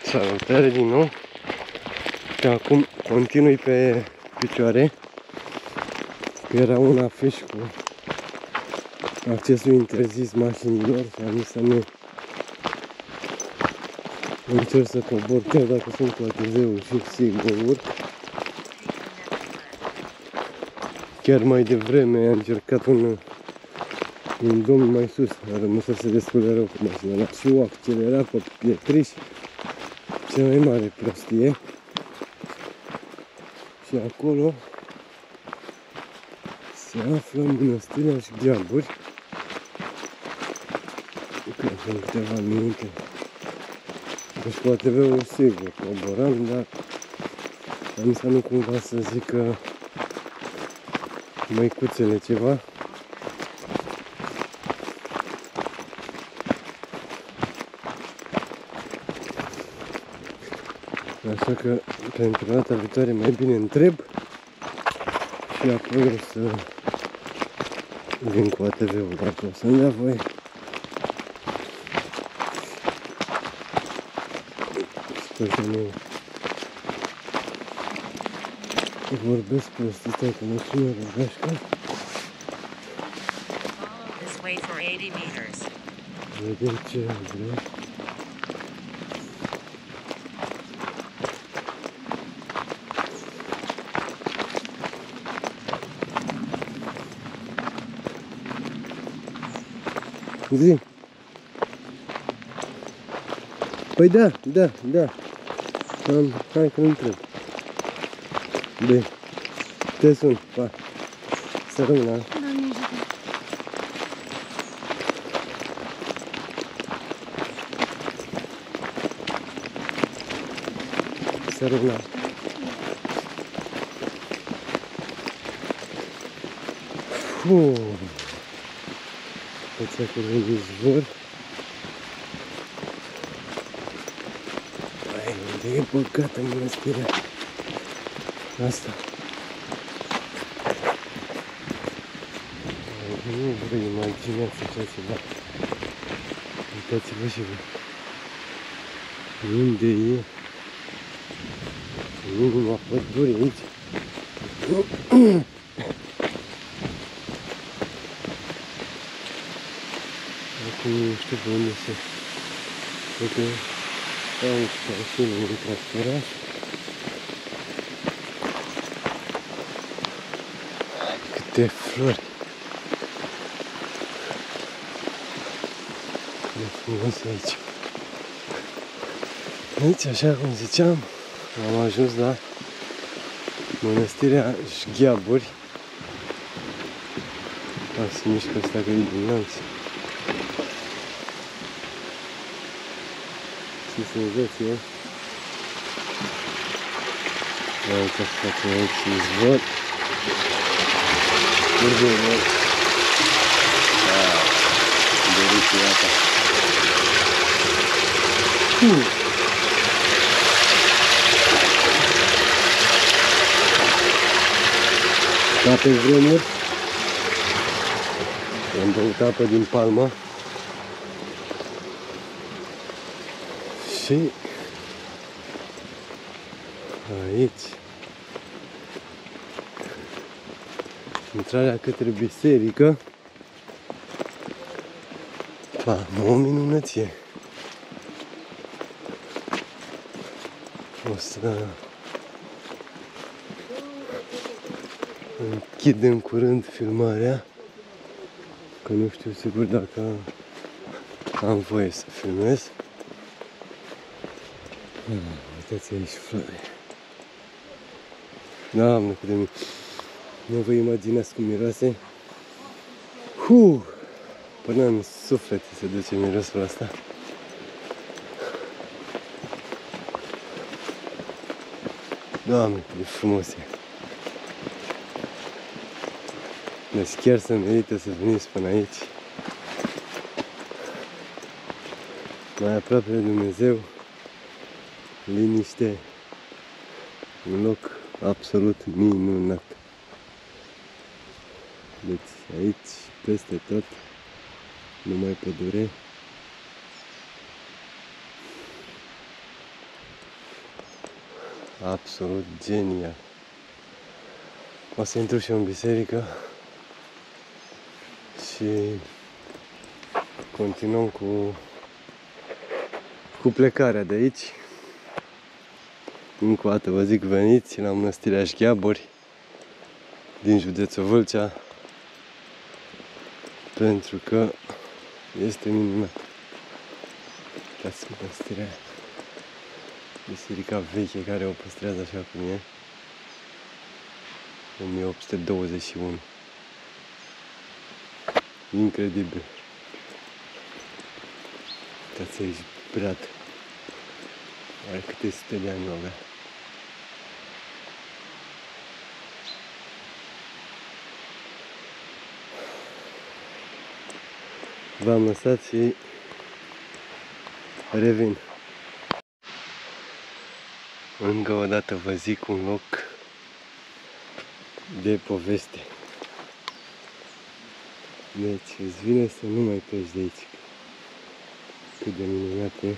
Salutare din nou. Și acum continui pe picioare. Era un afiș cu accesul interzis mașinilor și am zis să ne încerc să cobor, chiar dacă sunt cu ATV-ul și sigur urc. Chiar mai devreme a încercat un domn mai sus, a rămas să se descurce rău cu mașina, l-a și o accelerat pe pietriș, cea mai mare prostie. Și acolo se află mănăstirea Șgheaburi. Cred că în câteva minute. Deci cu ATV-ul sigur coboram, dar am să nu cumva să zic că măicuțele ceva. Așa că pentru data viitoare mai bine întreb și apoi o să vin cu ATV-ul dacă o să-mi dea voie. Sper că nu vorbesc prostii, stai că mă sună răgașca. Vedem ce vreau. Zi. Păi da. Hai că nu întreb. Bine. Te sun. Pa. Să rămână. Doamne ajută. Să rămână. Uite acolo un izvor. Hai, unde e băgată mănăstirea asta? Nu vă imaginați așa ceva. Uitați-vă și voi. Unde e? Nu numai pădure aici. Acum nu știu pe unde se... Uite, aici și un tractoraș. Câte flori! E frumos aici. Aici, așa cum ziceam, am ajuns la mănăstirea Șgheaburi. Se mișcă asta că e din lanț. Ce senzație! Uite așa că aici izvor. Urmă, doriți apa. Ca pe vremuri am băut apă din palmă și aici intrarea către biserică. O minunăție. O să închid în curând filmarea, că nu știu sigur dacă am voie să filmez. Uitați aici flori. Doamne, cât de mic. Nu vă imaginați cum miroase. Până în suflet se duce mirosul ăsta. Doamne, cât de frumos e. Deci chiar se merită să veniți până aici. Mai aproape de Dumnezeu, liniște, un loc absolut minunat. Deci aici, peste tot, numai pădure. absolut genial. O să intru și eu în biserică și continuăm cu plecarea de aici. Încă o dată vă zic, veniți la Mănăstirea Șgheaburi din județul Vâlcea, pentru că este minunat. Uitați mănăstirea aia. Biserica veche care o păstrează așa cum e. 1821. Incredibil. Uitați aici, brad. Are câte sute de ani avea. V-am lăsat și revin. Încă o dată vă zic un loc de poveste. Deci îți vine să nu mai pleci de aici. Cât de minunat e.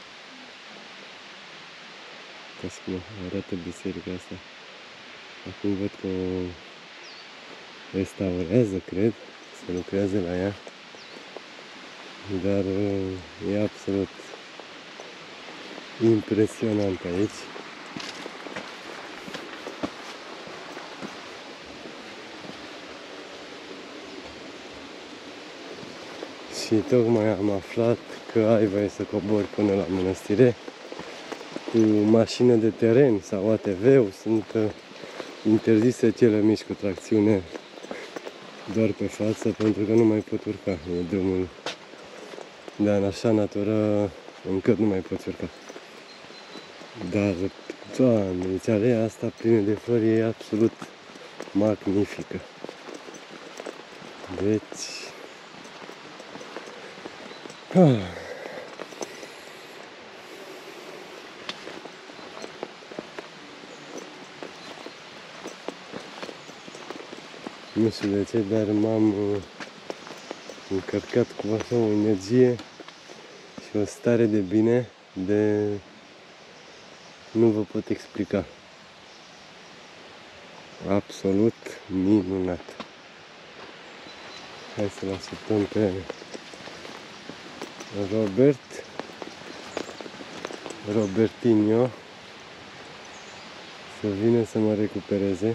Uitați cum arată biserica asta. Acum văd că o restaurează, cred. Se lucrează la ea. Dar e absolut impresionant aici. Și tocmai am aflat că ai voie să cobori până la mănăstire cu mașină de teren sau ATV-ul. Sunt interzise cele mici cu tracțiune doar pe față, pentru că nu mai pot urca. E drumul, dar în așa natură încât nu mai poți urca. Dar, Doamne, deci aleea asta plină de flori e absolut magnifică. Deci... Nu știu de ce, dar m-am încărcat cu așa o energie și o stare de bine de... nu vă pot explica. Absolut minunat. Hai să-l așteptăm pe Robertinho să vină să mă recupereze.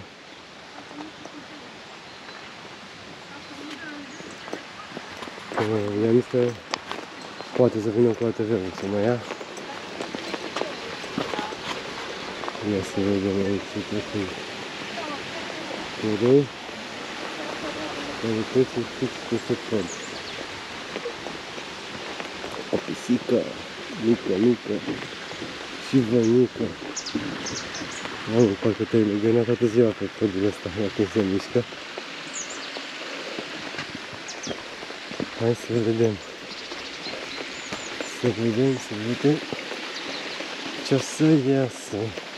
I-am zis că poate să vină cu ATV-ul să mă ia. Ia să vedem aici totul. Turei care trece fix peste pod. O pisică mică și vănică. Mamă, parcă te-ai legănat toată ziua pe podul ăsta, la cum se mișcă. Hai să vedem. Să vedem ce o să iasă.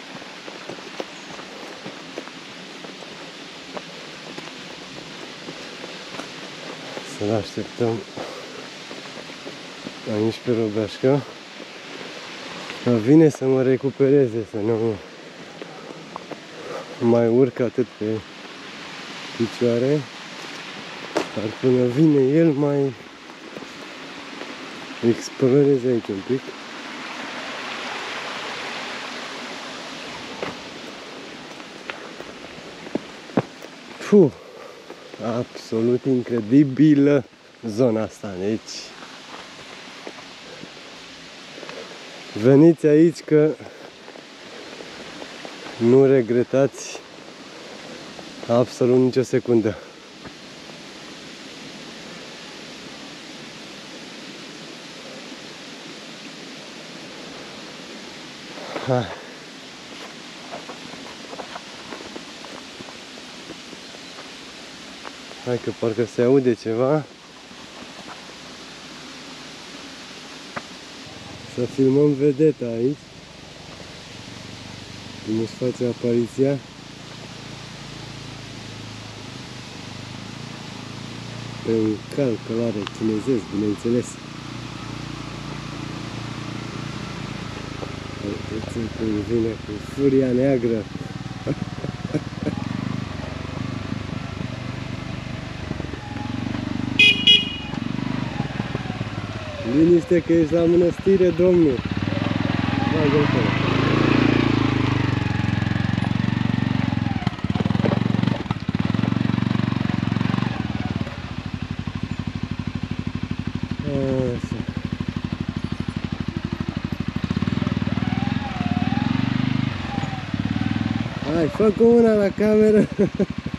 Să-l așteptăm aici pe Robeașca. Vine să mă recupereze, să nu mai urc atât pe picioare. Dar până vine el mai explorez aici un pic. Puh, absolut incredibilă zona asta, deci veniți aici că nu regretați absolut nicio secundă. Hai că parcă se aude ceva. Să filmăm vedeta aici. Cum își face apariția. Pe un cal călare chinezesc, bineînțeles. Uite cum vine cu furia neagră. Liniște că ești la mănăstire, domnul. Bagă-l acolo. Așa. Hai, fă cu mâna la cameră.